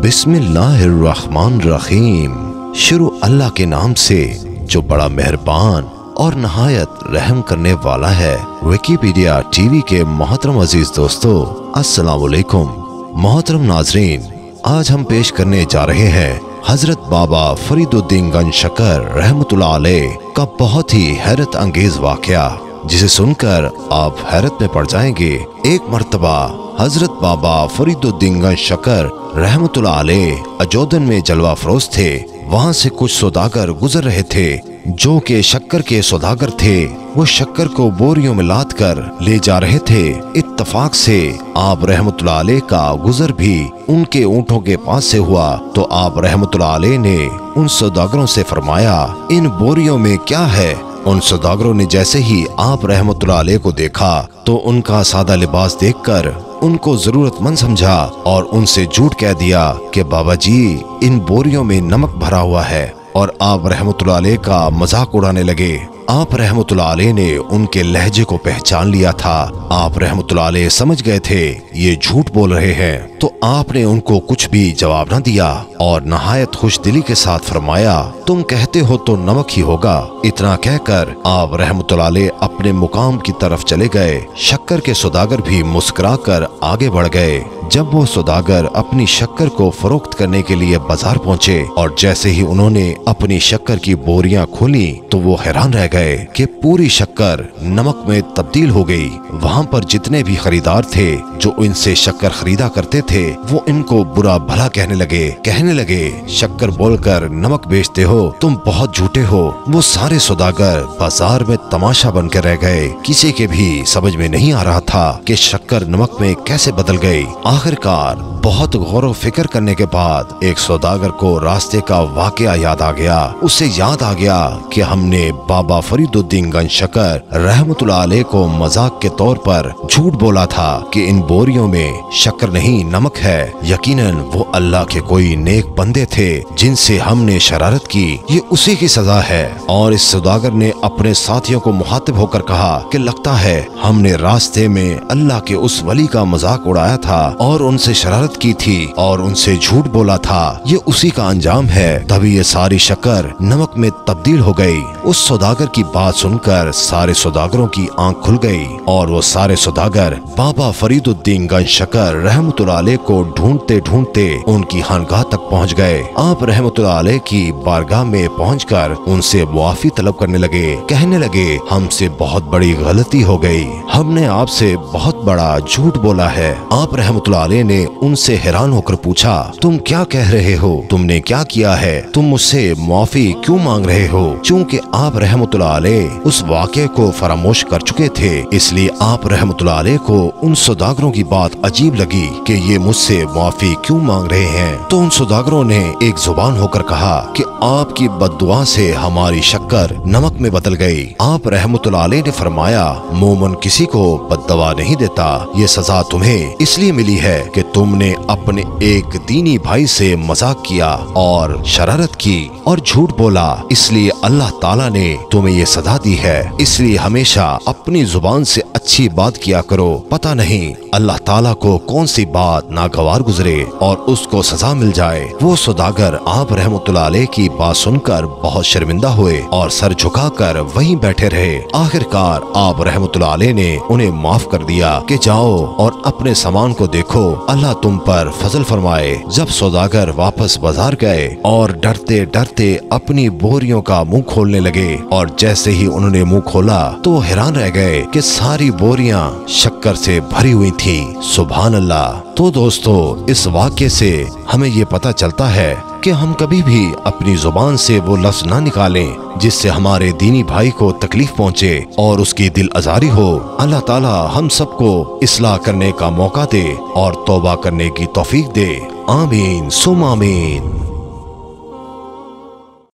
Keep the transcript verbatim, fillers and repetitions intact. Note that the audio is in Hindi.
बिस्मिल्लाहिर्रहमानिर्रहीम। शुरू अल्लाह के नाम से जो बड़ा मेहरबान और नहायत रहम करने वाला है। विकिपीडिया टीवी के मोहतरम अजीज दोस्तों, अस्सलाम वालेकुम। मोहतरम नाजरीन, आज हम पेश करने जा रहे हैं हजरत बाबा फरीदुद्दीन गंज शकर रहमतुल्लाह अलैह का बहुत ही हैरत अंगेज वाकया, जिसे सुनकर आप हैरत में पड़ जाएंगे। एक मर्तबा हजरत बाबा फरीदुद्दीन गंज शकर रहमतुल्लाह अलैह अजोदन में जलवा फरोज थे। वहाँ से कुछ सौदागर गुजर रहे थे जो के शक्कर के सौदागर थे। वो शक्कर को बोरियों में लाद कर ले जा रहे थे। इत्तफाक से आप रहमतुल्लाह अलैह का गुजर भी उनके ऊँटों के पास से हुआ, तो आप रहमतुल्लाह अलैह ने उन सौदागरों से फरमाया, इन बोरियों में क्या है? उन सौदागरों ने जैसे ही आप रहमतुल्लाह अलैह को देखा तो उनका सादा लिबास देखकर उनको जरूरतमंद समझा और उनसे झूठ कह दिया कि बाबा जी, इन बोरियों में नमक भरा हुआ है। और आप रहमतुल्लाह अलैह का मजाक उड़ाने लगे। आप रहमतुल्लाह अलैह ने उनके लहजे को पहचान लिया था। आप रहमतुल्लाह अलैह समझ गए थे ये झूठ बोल रहे हैं, तो आपने उनको कुछ भी जवाब न दिया और नहायत खुश दिली के साथ फरमाया, तुम कहते हो तो नमक ही होगा। इतना कहकर आप रहमतुल्लाह अलैह अपने मुकाम की तरफ चले गए। शक्कर के सौदागर भी मुस्कुरा कर आगे बढ़ गए। जब वो सौदागर अपनी शक्कर को फरोख्त करने के लिए बाजार पहुँचे और जैसे ही उन्होंने अपनी शक्कर की बोरियां खोली तो वो हैरान रह गए कि पूरी शक्कर नमक में तब्दील हो गई। वहाँ पर जितने भी खरीदार थे जो इनसे शक्कर खरीदा करते थे, वो इनको बुरा भला कहने लगे कहने लगे शक्कर बोलकर नमक बेचते हो, तुम बहुत झूठे हो। वो सारे सौदागर बाजार में तमाशा बनकर रह गए। किसी के भी समझ में नहीं आ रहा था कि शक्कर नमक में कैसे बदल गई। आखिरकार बहुत गौर व फिक्र करने के बाद एक सौदागर को रास्ते का वाकया याद आ गया। उसे याद आ गया कि हमने बाबा फरीदुद्दीन गंज शकर रहमतुल्लाह अलैह को मजाक के तौर पर झूठ बोला था कि इन बोरियों में शक्कर नहीं नमक है। यकीनन वो अल्लाह के कोई नेक बंदे थे जिनसे हमने शरारत की, ये उसी की सजा है। और इस सौदागर ने अपने साथियों को मुखातिब होकर कहा कि लगता है हमने रास्ते में अल्लाह के उस वली का मजाक उड़ाया था और उनसे शरारत की थी और उनसे झूठ बोला था, ये उसी का अंजाम है। तभी ये सारी शक्कर नमक में तब्दील हो गई। उस सौदागर की बात सुनकर सारे सौदागरों की आंख खुल गई और वो सारे सौदागर बाबा फरीदुद्दीन गंज शकर रहमतुल्लाह अलैह को ढूंढते ढूंढते उनकी खानगाह तक पहुंच गए। आप रहमतुल्लाह अलैह की बारगाह में पहुंचकर उनसे मुआफी तलब करने लगे। कहने लगे, हमसे बहुत बड़ी गलती हो गई, हमने आपसे बहुत बड़ा झूठ बोला है। आप रहमतुल्लाह अलैह ने उनसे हैरान होकर पूछा, तुम क्या कह रहे हो? तुमने क्या किया है? तुम मुझसे मुआफी क्यों मांग रहे हो? चूँकि आप रहमतुल्लाह अलैह उस वाक़े को फरामोश कर चुके थे, इसलिए आप रहमतुल्लाह अलैह को उन सौदागरों की बात अजीब लगी कि ये मुझसे मुआफी क्यों मांग रहे हैं। तो उन सौदागरों ने एक जुबान होकर कहा कि आपकी बद्दुआ से हमारी शक्कर नमक में बदल गई। आप रहमतुल्लाह अलैह ने फरमाया, मोमन किसी को बद्दुआ नहीं देता, ये सजा तुम्हें इसलिए मिली है कि तुमने अपने एक दीनी भाई से मजाक किया और शरारत की और झूठ बोला, इसलिए अल्लाह ताला ने तुम्हें ये सजा दी है। इसलिए हमेशा अपनी जुबान से अच्छी बात किया करो। पता नहीं अल्लाह ताला को कौन सी बात नागवार गुजरे और उसको सजा मिल जाए। वो सौदागर आप रहमतुल्लाह अलैह की बात सुनकर बहुत शर्मिंदा हुए और सर झुकाकर वहीं बैठे रहे। आखिरकार आप रहमतुल्लाह अलैह ने उन्हें माफ कर दिया कि जाओ और अपने सामान को देखो, अल्लाह तुम पर फजल फरमाए। जब सौदागर वापस बाजार गए और डरते डरते अपनी बोरियों का मुंह खोलने लगे और जैसे ही उन्होंने मुंह खोला तो हैरान रह गए कि सारी बोरियां शक्कर से भरी हुई थी। सुभान अल्लाह। तो दोस्तों, इस वाक्य से हमें ये पता चलता है कि हम कभी भी अपनी जुबान से वो लफ्ज ना निकालें जिससे हमारे दीनी भाई को तकलीफ पहुँचे और उसकी दिल आजारी हो। अल्लाह ताला हम सबको इस्लाह करने का मौका दे और तौबा करने की तौफीक दे। आमीन सुम आमीन।